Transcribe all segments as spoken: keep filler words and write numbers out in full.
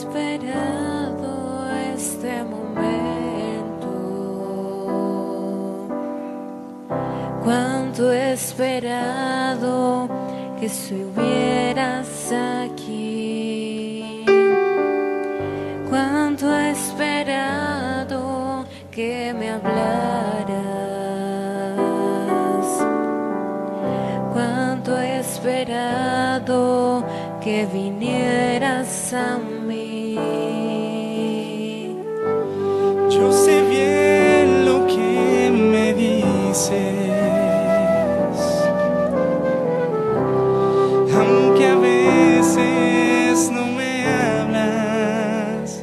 esperado este momento, cuánto he esperado que estuvieras aquí, cuánto he esperado que me hablaras, cuánto he esperado que vinieras a mí. Yo sé bien lo que me dices, aunque a veces no me hablas.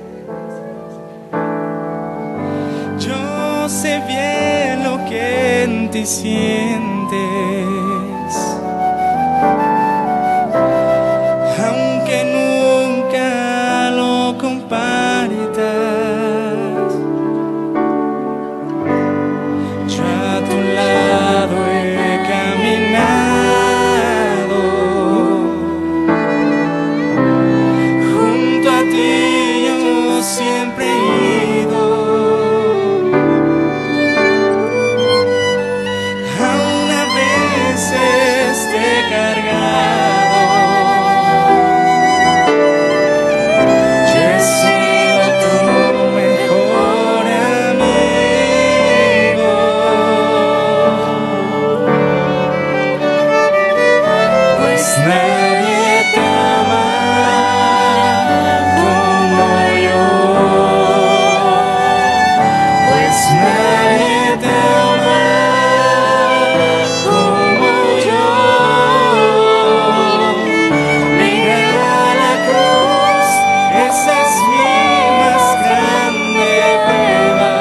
Yo sé bien lo que en ti sientes, aunque nunca lo compartas. Yo a tu lado he caminado, junto a ti yo siempre he ido, aún a veces te he cargado. Nadie te ama como yo, pues nadie te ama como yo. Mira la cruz, esa es mi más grande prueba.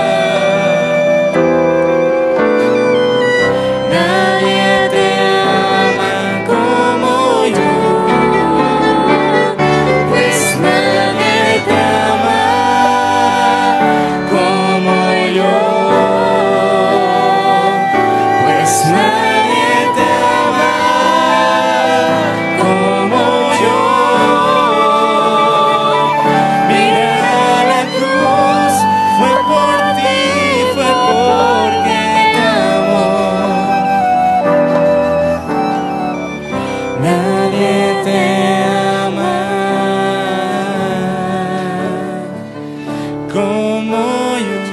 Nadie te ama como como yo.